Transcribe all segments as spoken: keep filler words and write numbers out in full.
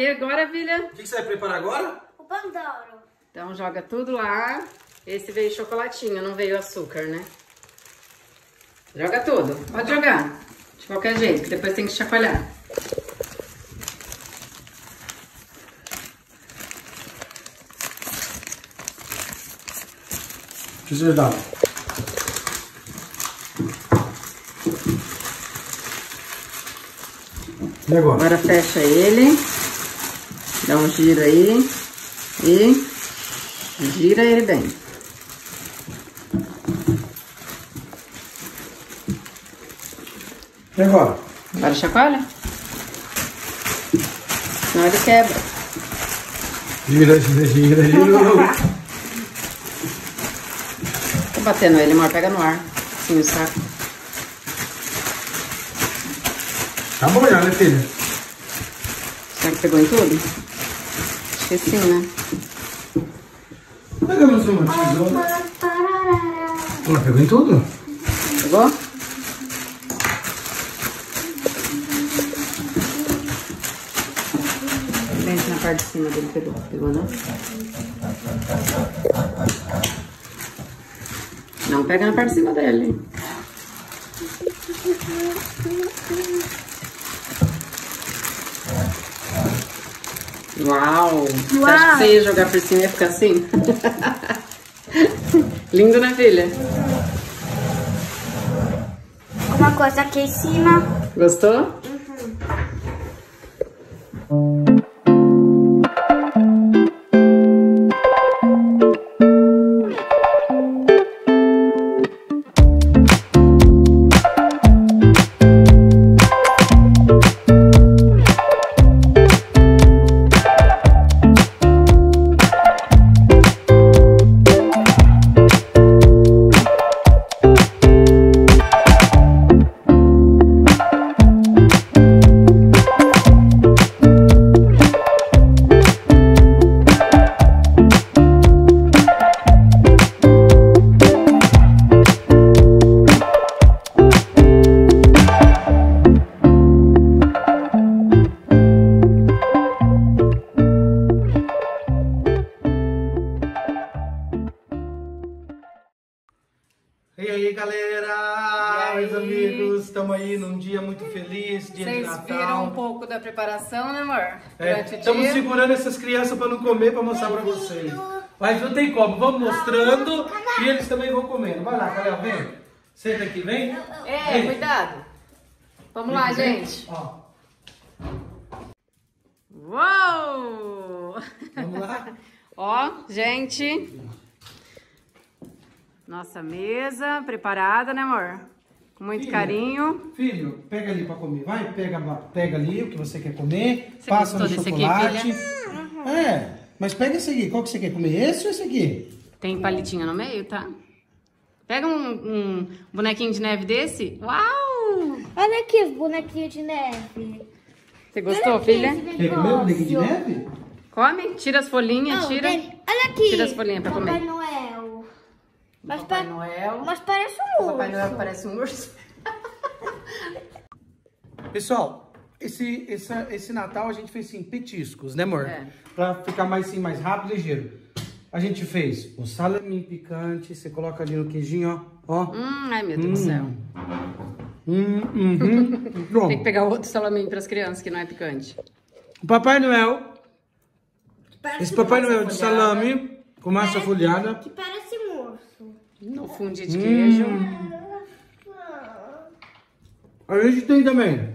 que agora, filha? O que, que você vai preparar agora? O Pandoro. Então joga tudo lá. Esse veio chocolatinho, não veio açúcar, né? Joga tudo. Pode jogar. De qualquer jeito, que depois tem que chacoalhar. Deixa eu dar. E agora? Agora fecha ele. Dá um giro aí. E gira ele bem. E agora? Agora chacoalha. Senão ele quebra. Gira, gira, gira, gira. Tô batendo ele, amor. Pega no ar. Sim, o saco. Tá bom já, né, filha? Será que pegou em tudo? Acho que sim, né? Pegamos uma tesoura. Ela pegou em tudo? Pegou? Vem na parte de cima dele, pegou. Pegou, não? Não pega na parte de cima dele. Uau! Você acha que você ia jogar por cima e ia ficar assim? Lindo, né, filha? Uma coisa aqui em cima. Gostou? E aí, galera? E aí? Meus amigos, estamos aí num dia muito feliz, dia de Vocês Natal. viram um pouco da preparação, né, amor? É, Durante o estamos dia. segurando essas crianças para não comer, para mostrar para vocês. Mas não tem como, vamos mostrando e eles também vão comendo. Vai lá, Calel, vem. Senta aqui, vem. É, Vem. cuidado. Vamos Vem lá, aqui, vem. gente. Ó, Uou! vamos lá. Ó, gente. Nossa mesa preparada, né, amor? Com muito Filha, carinho. Filho, pega ali para comer. Vai, pega, pega ali o que você quer comer. Você passa no gostou desse aqui, chocolate. filha? É, mas pega esse aqui. Qual que você quer comer? Esse ou esse aqui? Tem palitinho no meio, tá? Pega um, um bonequinho de neve desse. Uau! Olha aqui os bonequinhos de neve. Você gostou, filha? Quer comer o bonequinho de neve? Come, tira as folhinhas, Não, tira. tem- Olha aqui. Tira as folhinhas pra Papai comer. Noel. Mas, Papai pa- Noel. mas parece um urso. Papai Noel parece um urso. Pessoal, esse, esse, esse Natal a gente fez assim, petiscos, né, amor? É. Pra ficar mais, assim, mais rápido e ligeiro. A gente fez o salame picante, você coloca ali no queijinho, ó. ó. Hum, ai, meu Deus do céu. Hum, uhum. Tem que Pronto. pegar outro salaminho para as crianças que não é picante. O Papai Noel, Parece esse Papai um Noel de folhada. salame com massa Parece- folhada. Que parece um urso. No fundi de queijo. A gente tem também.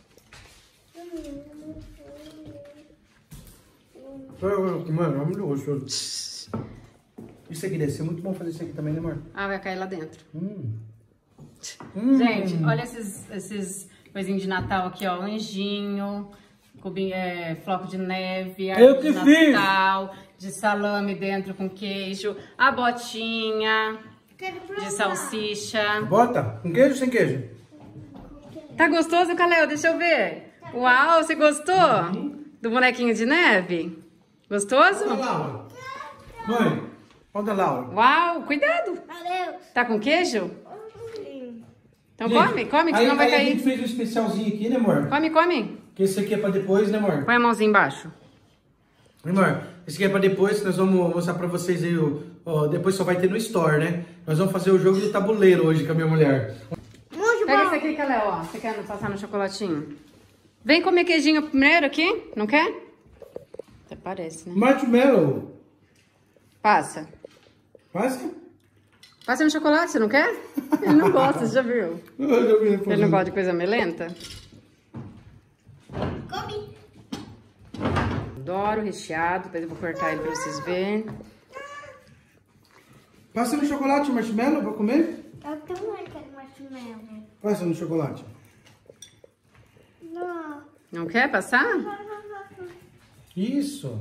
Mano, é muito gostoso. Isso aqui deve ser muito bom fazer isso aqui também, né, amor? Ah, vai cair lá dentro. Hum. Hum. Gente, olha esses, esses coisinhos de Natal aqui, ó. Anjinho, cubinho, é, floco de neve, Eu árvore que de fiz. Natal, de salame dentro com queijo, a botinha Quero provar. de salsicha. Bota? Com queijo ou sem queijo? Tá gostoso, Calel? Deixa eu ver. Uau, você gostou do bonequinho de neve? Gostoso? Olha, Laura. Mãe, olha, Laura. Uau, cuidado. Valeu. Tá com queijo? Sim. Então Gente, come, come, que aí, senão vai aí a cair. gente fez um especialzinho aqui, né, amor? Come, come. Que esse aqui é pra depois, né, amor? Põe a mãozinha embaixo. Amor, esse aqui é pra depois, nós vamos mostrar pra vocês aí, o, ó, depois só vai ter no store, né? Nós vamos fazer o jogo de tabuleiro hoje com a minha mulher. Muito Pega bom. esse aqui, Caléo, ó. Você quer passar no chocolatinho? Vem comer queijinho primeiro aqui, não quer? Até parece, né? Marshmallow. Passa. Passa? Passa no chocolate, você não quer? Ele não gosta, você já viu? Eu já vi ele Ele não fazendo. gosta de coisa melenta? Come. Adoro recheado, depois eu vou cortar ele pra vocês verem. Passa no chocolate, marshmallow, pra comer? Eu também quero marshmallow. Passa no chocolate. Não. Não quer passar? Isso.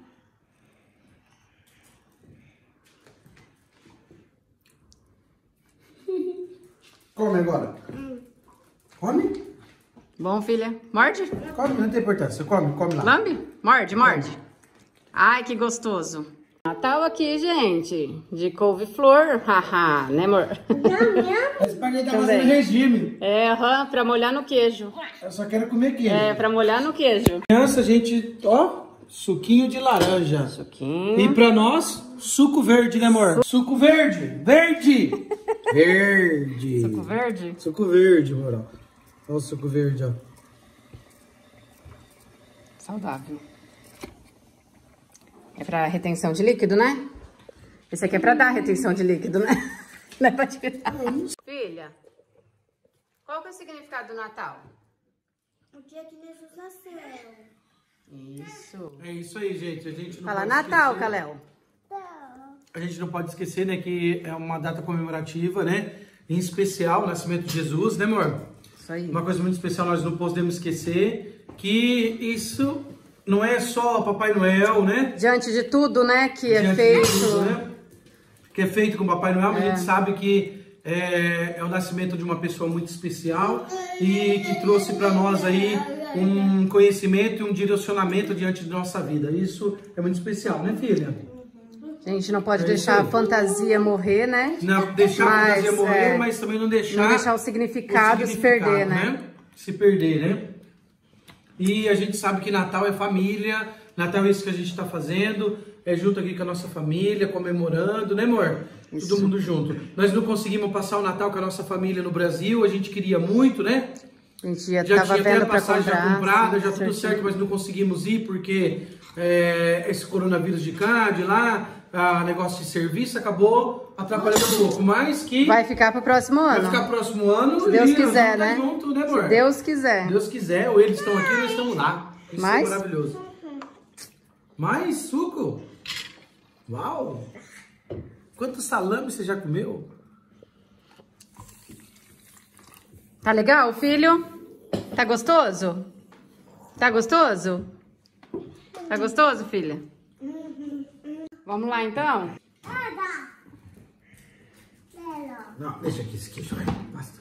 Come agora. Come? Bom, filha. Morde? Come, não tem importância. Come, come lá. Lambe? Morde, morde. Ai, que gostoso. Natal aqui, gente. De couve-flor. Haha, né, amor? Esse paguei tá Também. fazendo regime. É, aham, pra molhar no queijo. Eu só quero comer queijo. É, pra molhar no queijo. Criança, a gente, ó, suquinho de laranja. Suquinho. E pra nós, suco verde, né, amor? Suco verde! Verde! Verde! Suco verde? Suco verde, amor. Ó. Olha o suco verde, ó. Saudável. É pra retenção de líquido, né? Esse aqui é pra dar retenção de líquido, né? Não é pra tirar. Filha, qual que é o significado do Natal? O dia que Jesus nasceu. Isso. É isso aí, gente. A gente não Fala pode Natal, esquecer- Caléo. A gente não pode esquecer, né, que é uma data comemorativa, né? Em especial, o nascimento de Jesus, né, amor? Isso aí. Uma coisa muito especial, nós não podemos esquecer que isso não é só Papai Noel, né? Diante de tudo, né, que é Diante de feito. tudo, né? Que é feito com Papai Noel, mas a gente sabe que é, é o nascimento de uma pessoa muito especial e que trouxe para nós aí um conhecimento e um direcionamento diante da nossa vida. Isso é muito especial, né, filha? A gente não pode É deixar a isso aí. fantasia morrer, né? Não deixar a Mas, fantasia morrer, é, mas também não deixar, Não deixar o significado, o se significado, perder, né? Se perder, né? E a gente sabe que Natal é família, Natal é isso que a gente está fazendo, é junto aqui com a nossa família, comemorando, né, amor? Isso. Todo mundo junto. Nós não conseguimos passar o Natal com a nossa família no Brasil, a gente queria muito, né? A gente já, Já tava tinha até vendo a pra passagem comprar. já comprada, sim, já tudo certinho. certo, mas não conseguimos ir porque é, esse coronavírus de cá, de lá, a negócio de serviço acabou atrapalhando um pouco, mas que Vai ficar pro próximo vai ano. ficar próximo ano. Se Deus e nós quiser, vamos né? estar junto, né, amor? Se Deus quiser. Deus quiser, ou eles estão aqui ou nós estamos lá. Isso Mais? é maravilhoso. Mais suco? Uau! Quanto salame você já comeu? Tá legal, filho? Tá gostoso? Tá gostoso? Tá gostoso, filha? Vamos lá, então? Não, deixa aqui esse queijo, vai. Basta.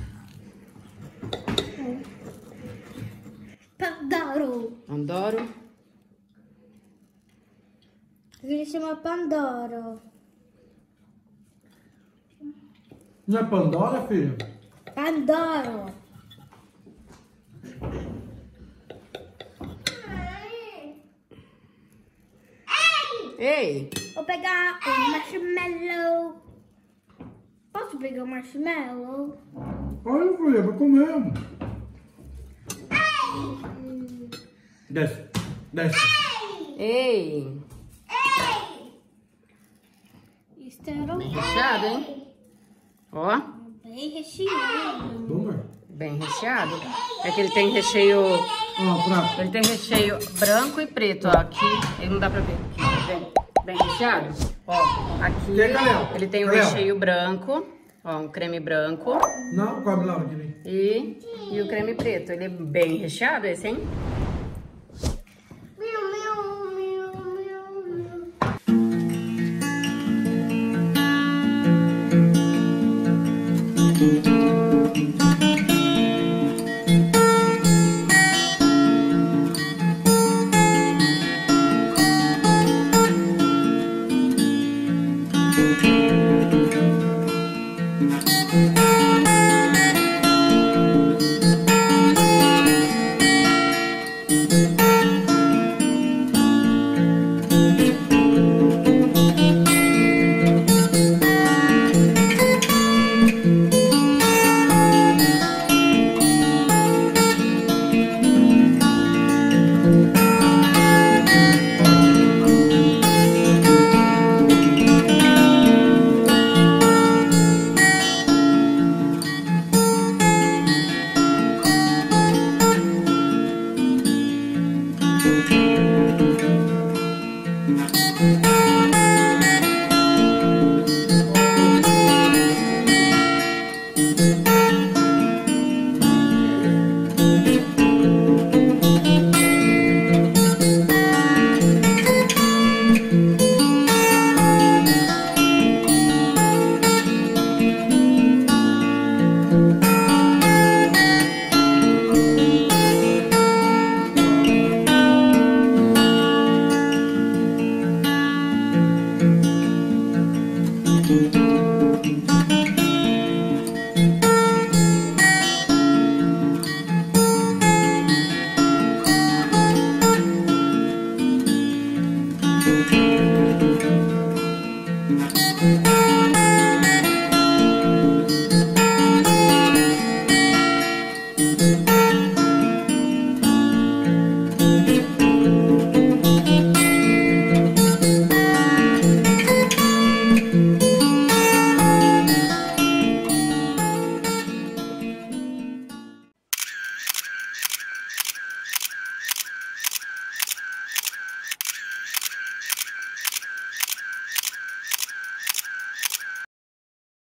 Pandoro. Adoro. Ele chama Pandoro. Não é Pandora, filho? Pandoro. Ei, Vou pegar um marshmallow. Posso pegar um marshmallow? Olha, filha, vai comer. Desce, desce. ei. Espero Recheado, hein? Ó, bem recheado. Bom, amor. bem recheado. É que ele tem recheio... Ó, o prato. Ele tem recheio branco e preto, ó. Aqui, ele não dá pra ver. Aqui, bem, bem recheado. Ó, aqui Quer, Gabriel? ele tem o Gabriel? recheio branco. Ó, um creme branco. Não, come lá, Guilherme. E, e o creme preto. Ele é bem recheado esse, hein?